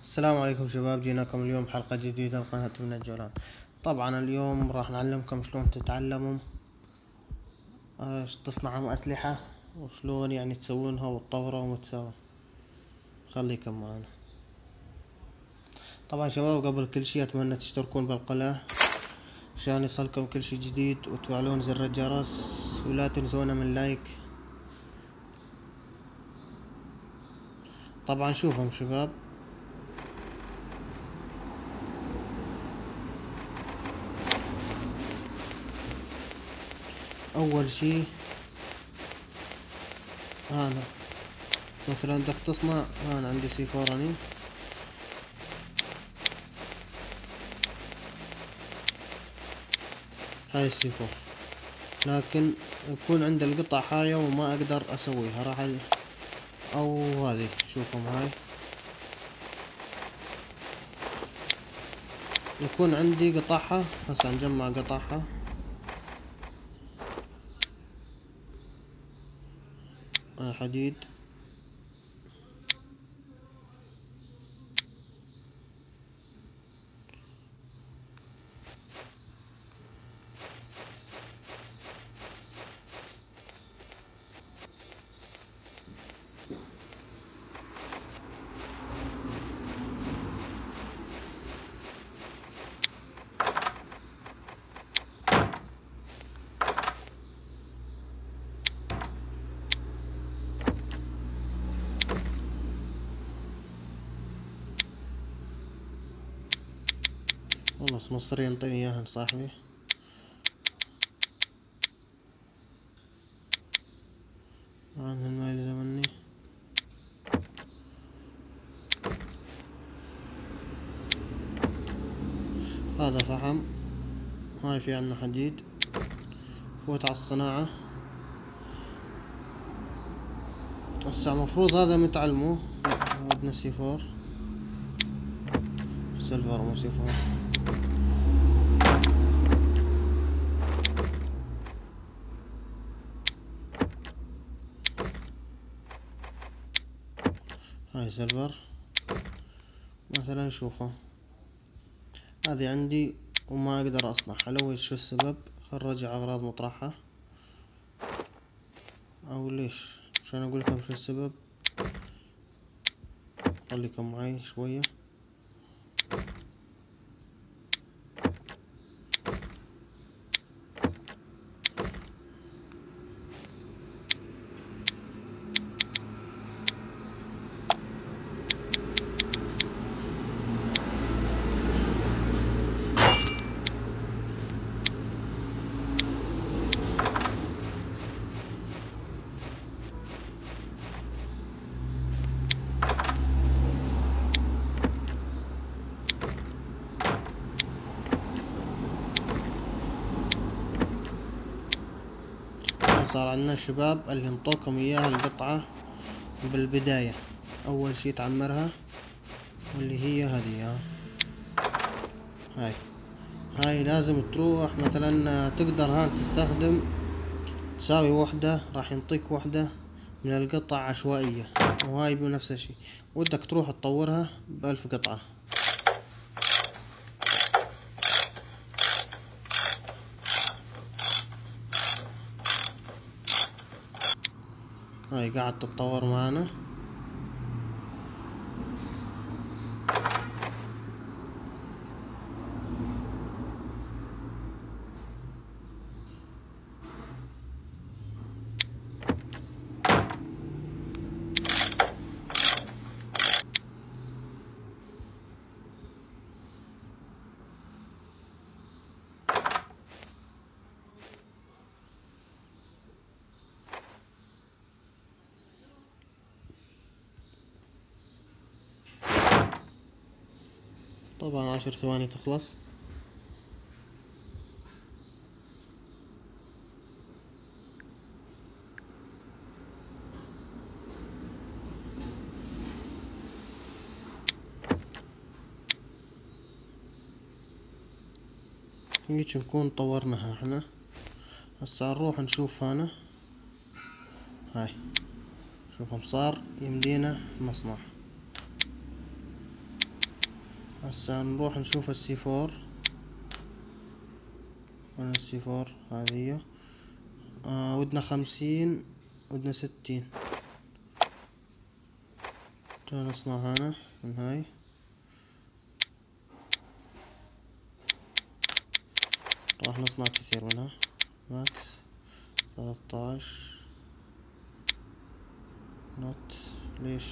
السلام عليكم شباب، جيناكم اليوم بحلقة جديدة لقناة من الجولان. طبعا اليوم راح نعلمكم شلون تتعلموا تصنعوا أسلحة، وشلون يعني تسوونها وتطورها وتسوون. خليكم معنا. طبعا شباب، قبل كل شي اتمنى تشتركون بالقناة عشان يصلكم كل شي جديد، وتفعلون زر الجرس، ولا تنسونا من لايك. طبعا شوفهم شباب، اول شي انا مثلا بدك تصنع. انا عندي سيفوراني، هاي السيفور، لكن يكون عندي القطع هاي وما اقدر اسويها. راح او هذه، شوفهم هاي يكون عندي قطعها. هسه نجمع قطعها. حديد، والله مصري ينطيني اياها صاحبي. عنها ما يلزمني. هذا فحم، هاي في عنا حديد. فوت على الصناعة. هسه مفروض هذا متعلمه. بدنا سيفور، سيلفر مو سيفور. هاي سيلفر مثلا. شوفوا هذه عندي وما اقدر اصنعها. لو شو السبب؟ خرج اغراض مطرحها، او ليش؟ عشان اقول لكم شو السبب. خليكم معي شوية. صار عندنا الشباب اللي انطوكم اياها القطعة بالبداية. اول شي تعمرها، واللي هي هذه. هاي لازم تروح مثلا تقدر تستخدم تساوي وحدة، راح ينطيك وحدة من القطع عشوائية. وهاي بنفس الشي، ودك تروح تطورها ب1000 قطعة. هاي قاعد تتطور معنا. طبعا 10 ثواني تخلص. هيك نكون طورناها احنا. هسا نروح نشوف هنا. هاي شوفهم، صار يمدينا مصنع. هسا نروح نشوف السي فور. وين السي فور؟ هذه ودنا 50 ودنا 60. نصنع هنا من هاي. راح نصنع كثير منها. ماكس 13 نوت. ليش؟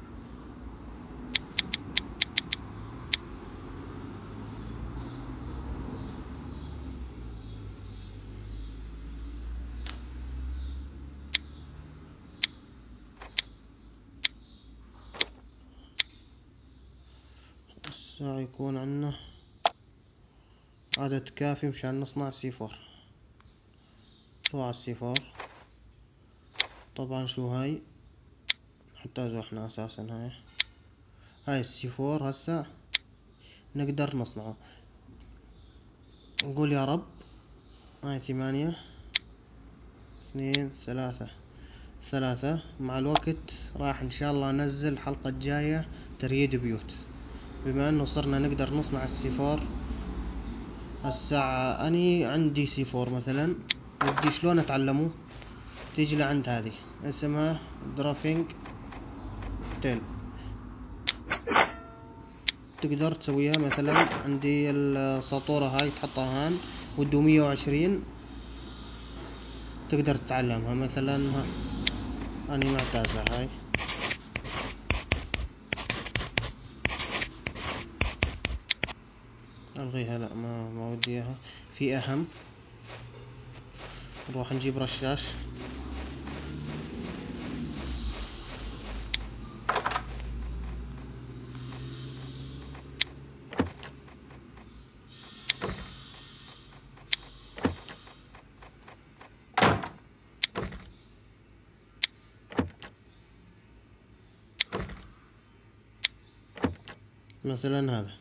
هسا يكون عنا عدد كافي مشان نصنع سي فور. نروح على السي فور. طبعا شو هاي نحتاجه احنا اساسا. هاي السي فور هسا نقدر نصنعه. نقول يا رب. هاي 8 2 3. مع الوقت راح ان شاء الله انزل الحلقة الجاية ترييد بيوت، بما انه صرنا نقدر نصنع السي فور. هسا اني عندي سي فور مثلا، بدي شلون اتعلمه. تيجي لعند هذه اسمها درافينج تيل، تقدر تسويها مثلا. عندي السطورة هاي تحطها هان وده 120، تقدر تتعلمها مثلا. اني معتازة هاي. الغيها، لا ما ودي اياها. في اهم، نروح نجيب رشاش. مثلا هذا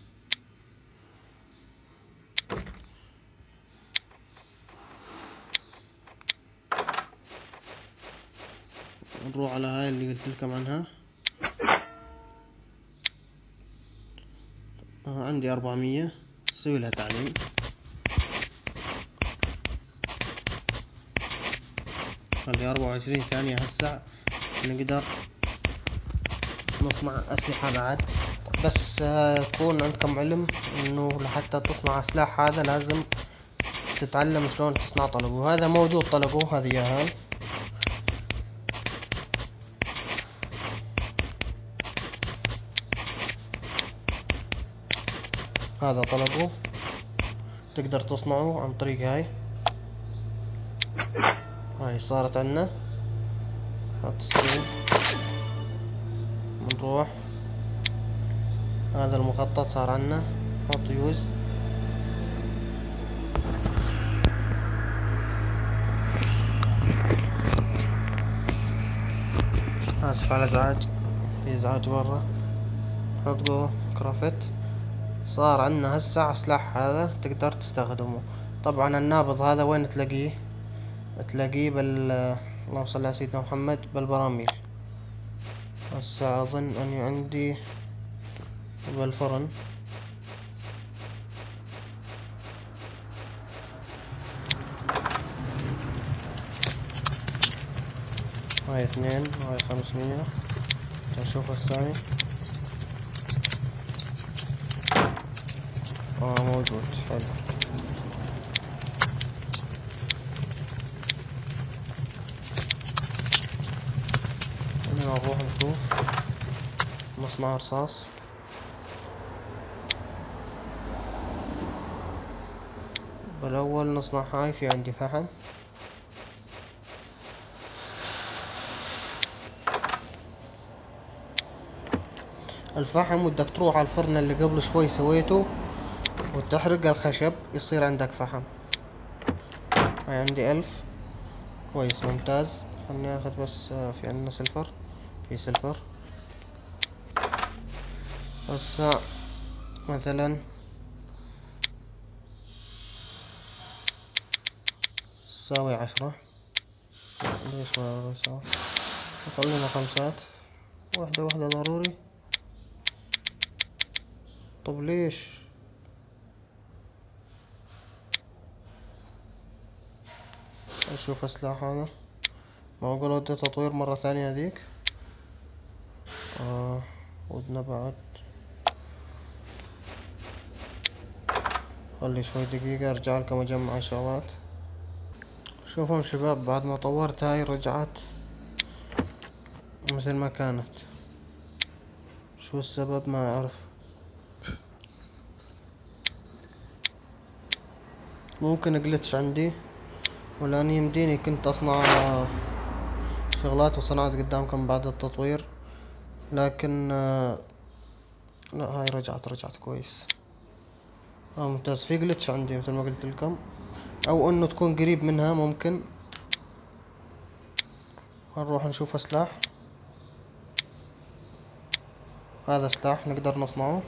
نروح على هاي اللي قلت لكم عنها. عندي 400، نسوي لها تعليم. خلي 24 ثانية. هسا نقدر نصنع أسلحة بعد. بس يكون عندكم علم انه لحتى تصنع سلاح هذا لازم تتعلم شلون تصنع طلقه. وهذا موجود طلقه، هذه اياها. هذا طلقه تقدر تصنعه عن طريق هاي صارت عنا. حط سكين. بنروح هذا المخطط صار عنا. حط يوز. اسف على الازعاج، في ازعاج برا. حط جو كرافت. صار عنا هسه سلاح هذا تقدر تستخدمه. طبعا النابض هذا وين تلاقيه؟ تلاقيه اللهم صل على سيدنا محمد بالبراميل. هسه اظن اني عندي بالفرن. هاي 2 وهاي 500. نشوف الثاني. موجود. حلو. نروح نشوف مصنع رصاص. بالاول نصنع هاي. في عندي فحم. الفحم بدك تروح على الفرن اللي قبل شوي سويته وتحرق الخشب يصير عندك فحم. هاي عندي 1000. كويس ممتاز. خلني اخذ بس في عندنا سلفر. في سلفر. هسا مثلا تساوي 10. ليش ما بساوي؟ خلينا 5. وحدة ضروري. طب ليش؟ اشوف اسلحة هذا. معقول ودي تطوير مرة ثانية هذيك. ودنا بعد. خلي شوي دقيقة ارجع لكم اجمع شغلات. شوفهم شباب، بعد ما طورت هاي رجعت مثل ما كانت. شو السبب ما اعرف. ممكن جلتش عندي، ولا اني يمديني كنت اصنع شغلات وصنعت قدامكم بعد التطوير، لكن لا هاي رجعت كويس. ممتاز. في جلتش عندي مثل ما قلت لكم، او انه تكون قريب منها ممكن. هنروح نشوف سلاح. هذا سلاح نقدر نصنعه،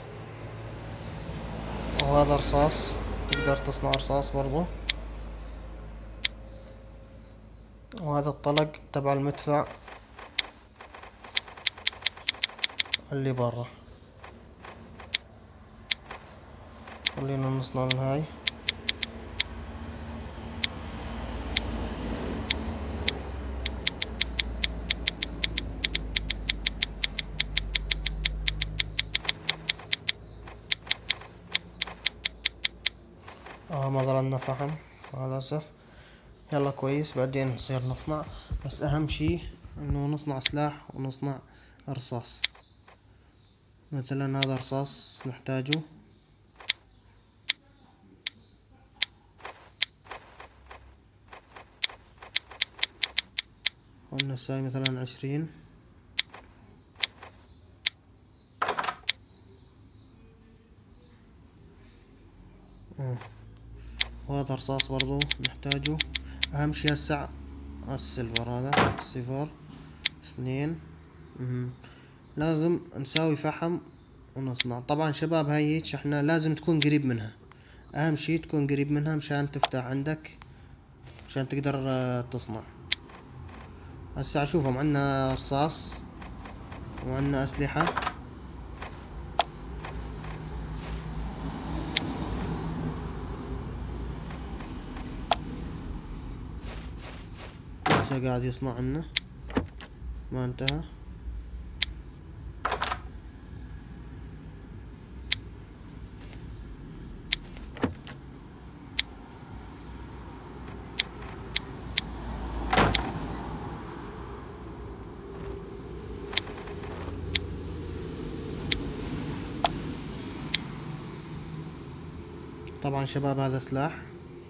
وهذا رصاص تقدر تصنع رصاص برضو، وهذا الطلق تبع المدفع اللي برا. خلينا نصنع من هاي. ما ظلنا فحم مع الأسف. يلا كويس، بعدين نصير نصنع. بس أهم شي إنه نصنع سلاح ونصنع رصاص. مثلا هذا رصاص نحتاجه. قلنا ساي مثلا 20. وهذا رصاص برضو نحتاجه. أهم شي هسه السيلفر، هذا 0 2. لازم نساوي فحم ونصنع. طبعا شباب هاي هيك احنا لازم تكون قريب منها. اهم شي تكون قريب منها مشان تفتح عندك، مشان تقدر تصنع. هسه اشوفهم عنا رصاص وعنا اسلحة. لسه قاعد يصنع عنا، ما انتهى. طبعا شباب هذا سلاح.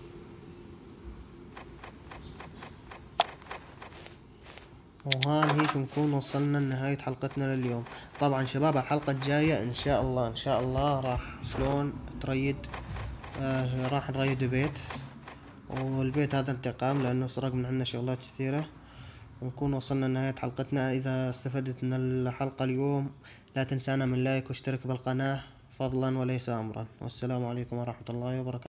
وهان هيك نكون وصلنا لنهاية حلقتنا لليوم. طبعا شباب الحلقة الجاية ان شاء الله راح شلون تريد. راح نريد بيت، والبيت هذا انتقام لانه سرق من عنا شغلات كثيرة. ونكون وصلنا لنهاية حلقتنا. اذا استفدت من الحلقة اليوم لا تنسانا من لايك واشترك بالقناة فضلا وليس امرا. والسلام عليكم ورحمة الله وبركاته.